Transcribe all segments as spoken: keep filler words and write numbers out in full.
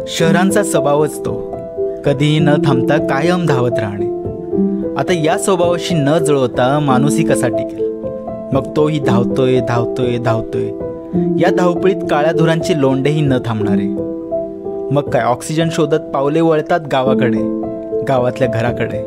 शहरांचा स्वभावच तो, कधीही न थांबता कायम धावत राहणे. आता या स्वभावाशी न जुळवता माणूसही कसा टिकेल? मग तोही धावतोय धावतोय धावतोय. या धावपळीत काळ्या धुरांचे लोंढेही न थांबणारे. मग काय ऑक्सिजन शोधत पावले वळतात गावाकडे, गावातल्या घराकडे.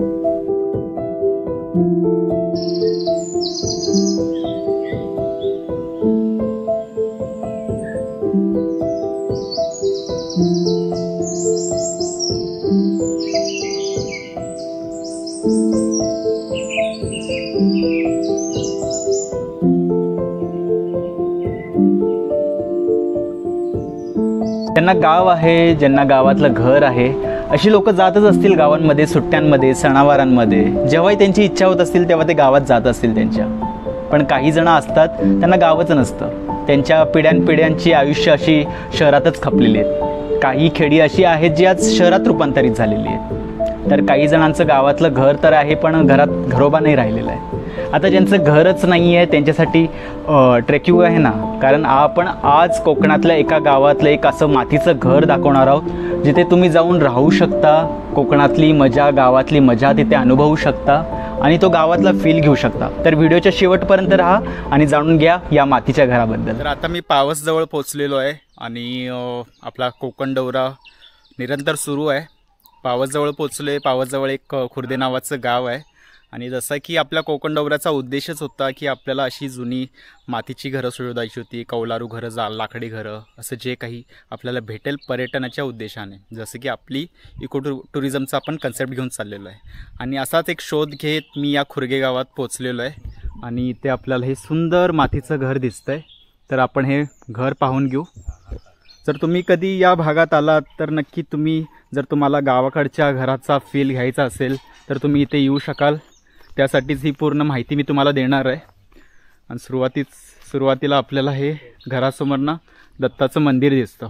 ज्यांना गाव आहे, ज्यांना गावातलं घर आहे, अशी लोक जातच असतील गावांमध्ये, सुट्ट्यांमध्ये, सणावारांमध्ये. जेव्हाही त्यांची इच्छा होत असतील तेव्हा ते गावात जात असतील त्यांच्या. पण काही जण असतात त्यांना गावच नसतं. त्यांच्या पिढ्यानपिढ्यांची आयुष्य अशी शहरातच खपलेली आहेत. काही खेडी अशी आहेत जी आज शहरात रूपांतरित झालेली आहेत. तर काही जणांचं गावातलं घर तर आहे पण घरात घरोबा नाही राहिलेलं आहे. आता ज्यांचं घरच नाही आहे त्यांच्यासाठी ट्रेकिंग आहे ना. कारण आपण आज कोकणातल्या एका गावातलं एक असं मातीचं घर दाखवणार आहोत जिथे तुम्ही जाऊन राहू शकता, कोकणातली मजा, गावातली मजा तिथे अनुभवू शकता आणि तो गावातला फील घेऊ शकता. तर व्हिडिओच्या शेवटपर्यंत राहा आणि जाणून घ्या या मातीच्या घराबद्दल. तर आता मी पावसजवळ पोचलेलो आहे आणि आपला कोकण दौरा निरंतर सुरू आहे. पावसजवळ पोचले. पावसजवळ एक खुर्दे नावाचं गाव आहे आणि जसं की आपल्या कोकण दौऱ्याचा उद्देशच होता की आपल्याला अशी जुनी मातीची घरं शोधायची होती, कौलारू घरं, जा लाकडी घरं, असं जे काही आपल्याला भेटेल पर्यटनाच्या उद्देशाने. जसं की आपली इको टू टुरिझमचा आपण कन्सेप्ट घेऊन चाललेलो आहे आणि असाच एक शोध घेत मी या खुर्गे गावात पोचलेलो आहे आणि इथे आपल्याला हे सुंदर मातीचं घर दिसतंय. तर आपण हे घर पाहून घेऊ. जर तुम्ही कधी या भागात आलात तर नक्की तुम्ही, जर तुम्हाला गावाकडच्या घराचा फील घ्यायचा असेल तर तुम्ही इथे येऊ शकाल. त्यासाठीच ही पूर्ण माहिती मी तुम्हाला देणार आहे. आणि सुरुवातीच सुरुवातीला आपल्याला हे घरासमोर ना दत्ताचं मंदिर दिसतं.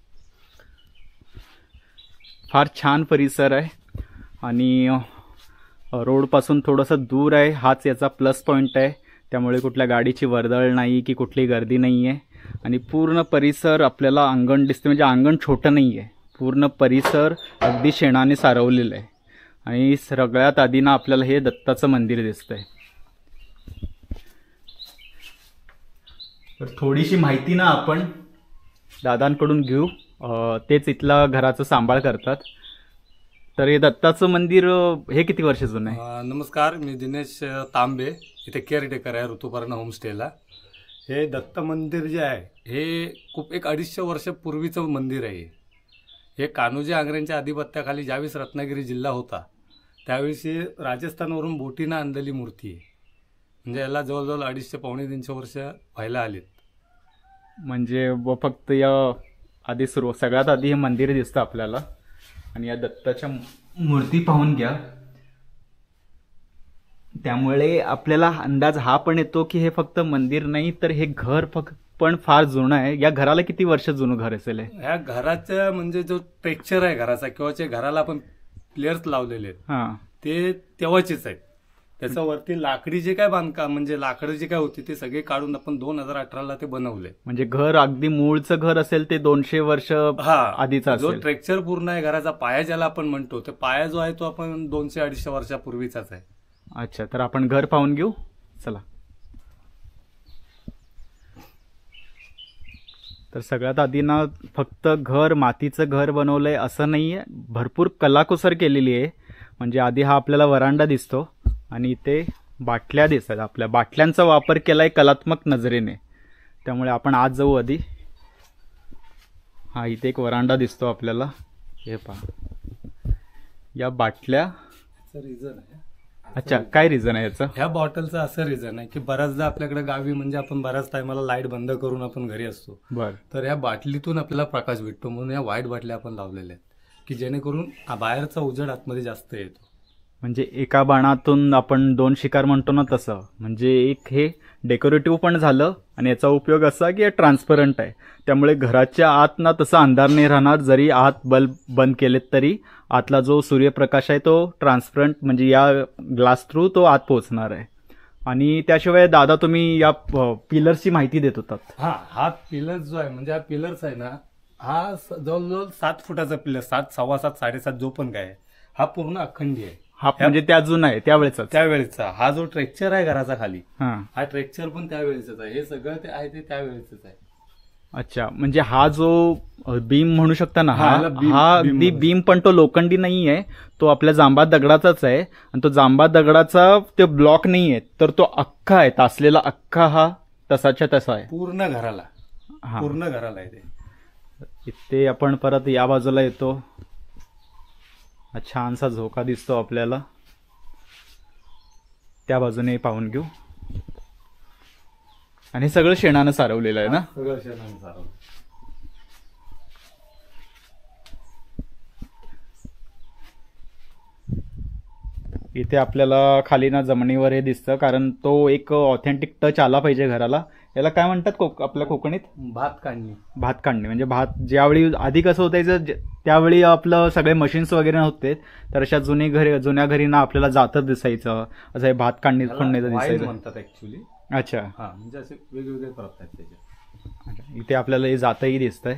फार छान परिसर आहे आणि रोडपासून थोडंसं दूर आहे. हाच याचा प्लस पॉईंट आहे. त्यामुळे कुठल्या गाडीची वर्दळ नाही की कुठली गर्दी नाही आहे आणि पूर्ण परिसर आपल्याला अंगण दिसते. म्हणजे अंगण छोटं नाही आहे, पूर्ण परिसर अगदी शेणाने सारवलेलं आहे. आणि सगळ्यात आधी ना आपल्याला हे दत्ताचं मंदिर दिसतंय. तर थोडीशी माहिती ना आपण दादांकडून घेऊ. तेच इथला घराचं सांभाळ करतात. तर हे दत्ताचं मंदिर हे किती वर्ष जुनं आहे? नमस्कार, मी दिनेश तांबे, इथे केअरटेकर आहे ऋतुपर्णा होमस्टेला. हे दत्त मंदिर जे आहे हे खूप एक अडीचशे वर्षापूर्वीचं मंदिर आहे. हे कान्होजी आंग्र्यांच्या आधिपत्याखाली ज्यावेळेस रत्नागिरी जिल्हा होता त्यावेळेस राजस्थानवरून बोटीनं आणलेली मूर्ती आहे. म्हणजे याला जवळजवळ अडीचशे पावणे तीनशे वर्ष व्हायला आलीत. म्हणजे फक्त या आधी सुरू सगळ्यात आधी हे मंदिर दिसतं आपल्याला आणि या दत्ताच्या मूर्ती पाहून घ्या. त्यामुळे आपल्याला अंदाज हा पण येतो की हे फक्त मंदिर नाही तर हे घर फक्त पण फार जुनं आहे. या घराला किती वर्ष जुनं घर असेल? या घराचं म्हणजे जो टेक्स्चर आहे घराचा किंवा जे घराला आपण प्लेयर्स लावलेले आहेत ते तेव्हाचेच आहेत. त्याच्यावरती लाकडी जे काय बांधकाम म्हणजे लाकडं जे काय होती ते सगळे काढून आपण दोन हजार अठराला ते बनवले. म्हणजे घर अगदी मूळचं घर असेल ते दोनशे वर्ष आधीचा जो स्ट्रक्चर पूर्ण आहे घराचा पाया ज्याला आपण म्हणतो ते पाया जो आहे तो आपण दोनशे अडीचशे वर्षापूर्वीचाच आहे. अच्छा, तर आपण घर पाहून घेऊ. चला. तर सगळ्यात आधी ना फक्त घर, मातीचं घर बनवलंय असं नाहीये, भरपूर कलाकुसर केलेली आहे. म्हणजे आधी हा आपल्याला वरांडा दिसतो आणि इथे बाटल्या दिसतात. आपल्या बाटल्यांचा वापर केलाय कलात्मक नजरेने. त्यामुळे आपण आज जाऊ आधी. हा इथे एक वरांडा दिसतो आपल्याला. हे पहा, या बाटल्या. रिझन आहे. अच्छा, काय रिझन आहे याचं? ह्या बॉटलचं असं रिझन आहे की बऱ्याचदा आपल्याकडे गावी म्हणजे आपण बऱ्याच टायमाला लाईट बंद करून आपण घरी असतो. बर. तर ह्या बाटलीतून आपल्याला प्रकाश भेटतो म्हणून या व्हाईट बाटल्या आपण लावलेल्या आहेत की जेणेकरून बाहेरचा उजेड आतमध्ये जास्त येतो. म्हणजे एका बाणातून आपण दोन शिकार म्हणतो ना तसं. म्हणजे एक हे डेकोरेटिव्ह पण झालं आणि याचा उपयोग असा की ट्रान्सपरंट आहे. त्यामुळे घराच्या आत ना तसा अंधार नाही राहणार. जरी आत बल्ब बंद केलेत तरी आतला जो सूर्यप्रकाश आहे तो ट्रान्सपरंट म्हणजे या ग्लास थ्रू तो आत पोहोचणार आहे. आणि त्याशिवाय दादा तुम्ही या पिलर्सची माहिती देत होतात. हा हा पिलर्स जो आहे म्हणजे हा पिलर्स आहे ना हा स- जवळजवळ सात फुटाचा पिल्लर, सात सव्वा सात साडेसात जो पण काय आहे, हा पूर्ण अखंडी आहे. हा म्हणजे त्या जुना आहे त्यावेळेचा. त्यावेळेचा हा जो ट्रेक्चर आहे घराचा खाली, हा हा ट्रेक्चर पण त्यावेळेच आहे. हे सगळं ते आहे ते त्यावेळेच आहे. अच्छा, म्हणजे हा जो बीम म्हणू शकता ना, हा, हा याला बीम- हा बीम अगदी म्हणू बीम पण तो लोखंडी नाही आहे, तो आपल्या जांबा दगडाचाच आहे. आणि तो जांबा दगडाचा ते ब्लॉक नाही आहे, तर तो अख्खा आहे, तासलेला अख्खा हा तसाच्या तसा आहे पूर्ण घराला, हा. पूर्ण घराला आहे ते. इथे आपण परत या बाजूला येतो. हा छानसा झोका दिसतो आपल्याला, त्या बाजूने पाहून घेऊ. आणि हे सगळं शेणानं सारवलेलं आहे ना. सगळं शेणानं सारवलं. इथे आपल्याला खाली ना जमिनीवर हे दिसतं, कारण तो एक ऑथेंटिक टच आला पाहिजे घराला. याला काय म्हणतात कोक आपल्या कोकणीत? भात काढणी. भात काढणे. म्हणजे भात ज्यावेळी आधी कसं होतायचं, जे- त्यावेळी आपलं सगळे मशीन्स वगैरे नव्हते, तर अशा जुनी घरी जुन्या घरी ना आपल्याला जातं दिसायचं, असं हे भात काढणी खणण्याचं वाईल दिसायचं. म्हणतात ऍक्च्युली. अच्छा हा, म्हणजे असे वेगवेगळे प्रकार आहेत त्याचे. अच्छा. इथे आपल्याला हे जातंही दिसतंय.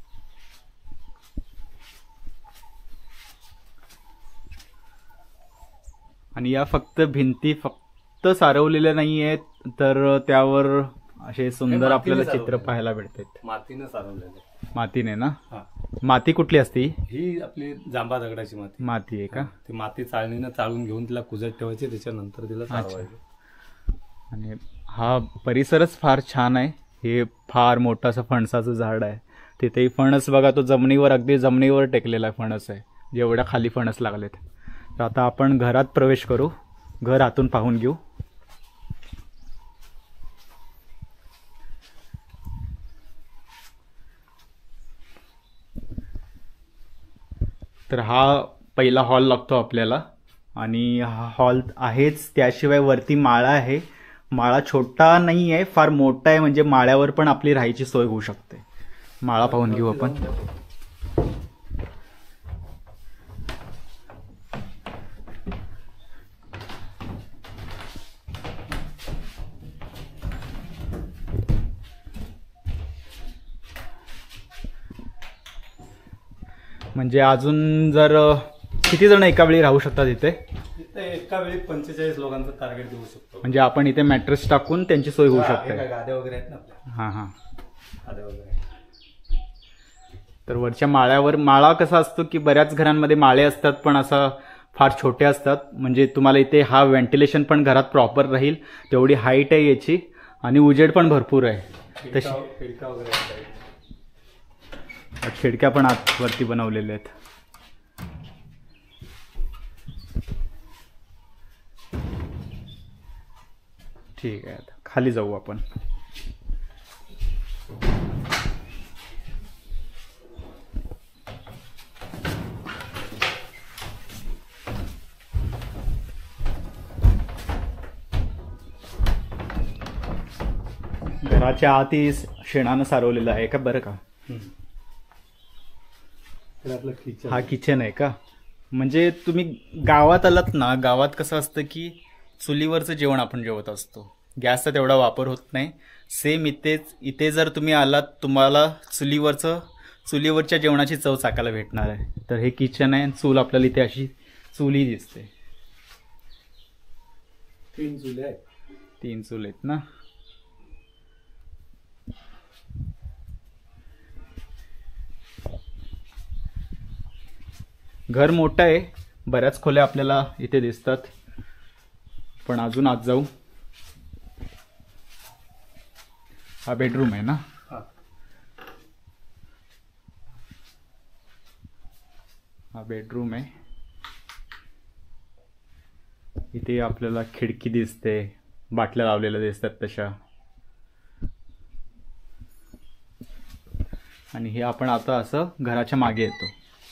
आणि या फक्त भिंती फक्त सारवलेल्या नाही आहेत, तर त्यावर असे सुंदर मातीने आपल्याला चित्र सारवलेले. पाहायला भेटतात. मातीनं सारवलेले. मातीने ना. हा, माती कुठली असते? ही आपली जांबा दगडाची माती. माती आहे का? ती माती चाळणीनं चाळून घेऊन तिला कुजत ठेवायची, त्याच्यानंतर तिला सारवायची. आणि हा परिसरच फार छान आहे. हे फार मोठं असं फणसाचं झाड आहे. तिथेही फणस बघा, तो जमिनीवर अगदी जमिनीवर टेकलेला फणस आहे, जेवढ्या खाली फणस लागलेत. तर आता आपण घरात प्रवेश करू, घर आतून पाहून घेऊ. तर हा पहिला हॉल लागतो आपल्याला. आणि हा हॉल आहेच, त्याशिवाय वरती माळा आहे. माळा छोटा नाही आहे, फार मोठा आहे, म्हणजे माळ्यावर पण आपली राहायची सोय होऊ शकते. माळा पाहून घेऊ आपण. म्हणजे अजून जर किती जण एका वेळी राहू शकतात इथे? इथे एका वेळी पंचेचाळीस लोकांचं टार्गेट देऊ शकतो. म्हणजे आपण इथे मॅट्रेस टाकून त्यांची सोय होऊ हा, शकते. हे काय गाद्या वगैरे आहेत ना आपल्या, हां हां. गाद्या वगैरे. तर वरच्या माळ्यावर, माळा कसा असतो की बऱ्याच घरांमध्ये माळे असतात, पण असं फार छोटे असतात. म्हणजे तुम्हाला इथे हा व्हेंटिलेशन पण घरात प्रॉपर राहील, तेवढी हाईट आहे याची, आणि उजेड पण भरपूर आहे. तशी खिडका खिडका वगैरे आहेत. खिडक्या पण आतवरती बनवलेल्या आहेत. ठीक आहे, आता खाली जाऊ आपण. घराच्या आतही शेणानं सारवलेलं आहे का? बरं का. तर आपलं किचन. हा किचन आहे का? म्हणजे तुम्ही गावात आलात ना, गावात कसं असतं की चुलीवरचं जेवण आपण जेवत असतो, गॅसचा तेवढा वापर होत नाही. सेम इथेच, इथे जर तुम्ही आलात, तुम्हाला चुलीवरचं चुलीवरच्या जेवणाची चव चाकायला भेटणार आहे. तर हे किचन आहे, चूल आपल्याला इथे अशी चुली दिसते. तीन चुले आहेत. तीन चूल आहेत ना. घर मोठं आहे, बऱ्याच खोल्या आपल्याला इथे दिसतात. पण अजून आत जाऊ. हा बेडरूम आहे ना. हा. हा बेडरूम आहे. इथे आपल्याला खिडकी दिसते, बाटल्या लावलेल्या दिसतात तशा. आणि हे आपण आता असं घराच्या मागे येतो.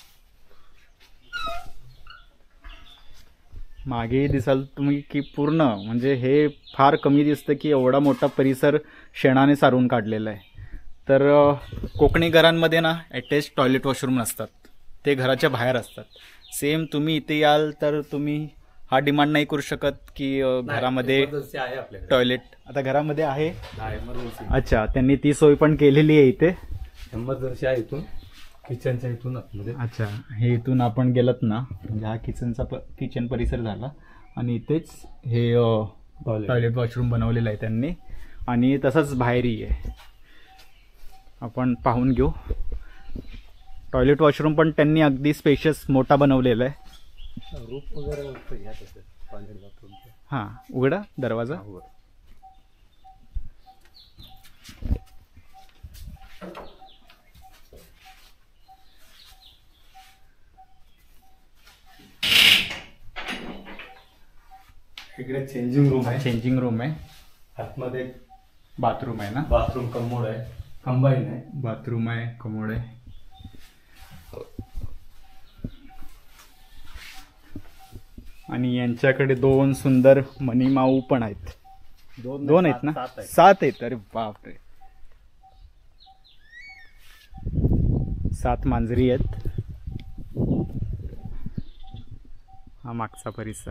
मागे दिसाल तुम्ही की पूर्ण, म्हणजे हे फार कमी दिसतं की एवढा मोठा परिसर शेणाने सारून काढलेला आहे. तर कोकणी घरांमध्ये ना अटॅच टॉयलेट वॉशरूम नसतात, ते घराच्या बाहेर असतात. सेम तुम्ही इथे याल तर तुम्ही हा डिमांड नाही करू शकत की घरामध्ये Emergency आहे आपल्याकडे. टॉयलेट. आता घरामध्ये आहे. हा, emergency. अच्छा, त्यांनी ती सोय पण केलेली आहे इथे. एमर्जन्सी आहे इथून, किचनच्या इथून आतमध्ये. अच्छा, हे इथून आपण गेलत ना, म्हणजे हा किचनचा प किचन परिसर झाला आणि इथेच हे टॉयलेट वॉशरूम बनवलेलं आहे त्यांनी आणि तसंच बाहेरही आहे. आपण पाहून घेऊ. टॉयलेट वॉशरूम पण त्यांनी अगदी स्पेशियस मोठा बनवलेला आहे. रूप वगैरे घ्या तसं टॉयलेट बाथरूमचं. हां, उघडा दरवाजा. इकडे चेंजिंग रूम आहे. चेंजिंग रूम आहे. आतमध्ये एक बाथरूम आहे ना. बाथरूम कमोड आहे. कंबाईन आहे. बाथरूम आहे, कमोड आहे. आणि यांच्याकडे दोन सुंदर मनीमाऊ पण आहेत. दोन दोन आहेत ना. सात आहेत. अरे बापरे, सात मांजरी आहेत. हा मागचा परिसर.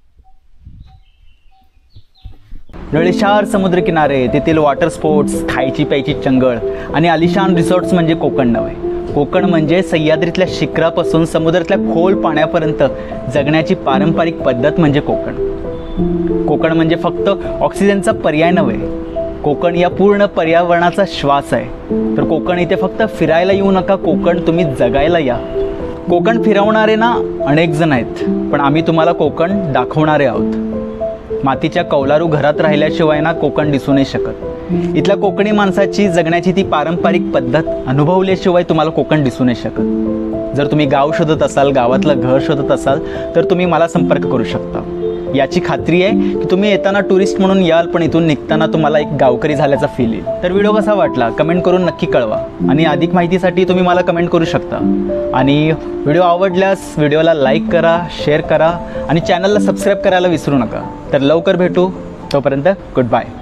नळीशार समुद्रकिनारे, तेथील वॉटर स्पोर्ट्स, खायची प्यायची चंगळ आणि आलिशान रिसॉर्ट्स म्हणजे कोकण नव्हे. कोकण म्हणजे सह्याद्रीतल्या शिखरापासून समुद्रातल्या खोल पाण्यापर्यंत जगण्याची पारंपरिक पद्धत म्हणजे कोकण. कोकण म्हणजे फक्त ऑक्सिजनचा पर्याय नव्हे, कोकण या पूर्ण पर्यावरणाचा श्वास आहे. तर कोकण इथे फक्त फिरायला येऊ नका, कोकण तुम्ही जगायला या. कोकण फिरवणारे ना अनेक जण आहेत, पण आम्ही तुम्हाला कोकण दाखवणारे आहोत. मातीच्या कौलारू घरात राहिल्याशिवाय ना कोकण दिसू नाही शकत. इथल्या कोकणी माणसाची जगण्याची ती पारंपरिक पद्धत अनुभवल्याशिवाय तुम्हाला कोकण दिसू नाही शकत. जर तुम्ही गाव शोधत असाल, गावातलं घर शोधत असाल, तर तुम्ही मला संपर्क करू शकता. याची खात्री आहे की तुम्ही येताना टुरिस्ट म्हणून याल, पण इथून निघताना तुम्हाला एक गावकरी झाल्याचा फील येईल. तर व्हिडिओ कसा वाटला कमेंट करून नक्की कळवा आणि अधिक माहितीसाठी तुम्ही मला कमेंट करू शकता. आणि व्हिडिओ आवडल्यास व्हिडिओला लाईक करा, शेअर करा आणि चॅनलला सबस्क्राईब करायला विसरू नका. तर लवकर भेटू, तोपर्यंत गुड बाय.